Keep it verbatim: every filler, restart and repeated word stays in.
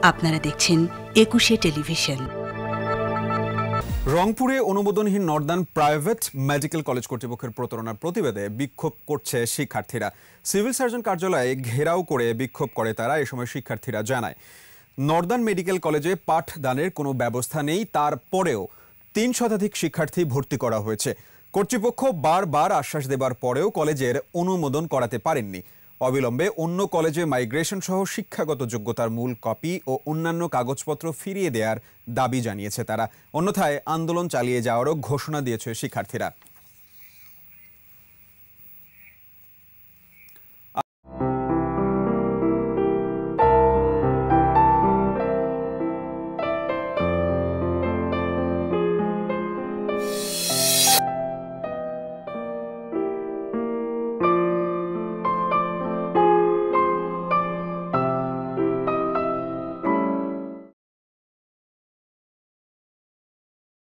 আপনারা দেখছেন একুশে টেলিভিশন। রংপুরে অনুমোদনহীন নর্দার্ন প্রাইভেট মেডিকেল কলেজ কর্তৃপক্ষের প্রতারণার প্রতিবাদে বিক্ষোভ করছে শিক্ষার্থীরা। সিভিল সার্জন কার্যালয়ে ঘেরাও করে বিক্ষোভ করে তারা। এ সময় শিক্ষার্থীরা জানায়, নর্দার্ন মেডিকেল কলেজে পাঠদানের কোনো ব্যবস্থা নেই, তারপরেও তিন শতাধিক শিক্ষার্থী ভর্তি করা হয়েছে। কর্তৃপক্ষ বারবার আশ্বাস দেবার পরেও কলেজের অনুমোদন করাতে পারেননি। অবিলম্বে অন্য কলেজে মাইগ্রেশন সহ শিক্ষাগত যোগ্যতার মূল কপি ও অন্যান্য কাগজপত্র ফিরিয়ে দেওয়ার দাবি জানিয়েছে তারা। অন্যথায় আন্দোলন চালিয়ে যাওয়ারও ঘোষণা দিয়েছে শিক্ষার্থীরা।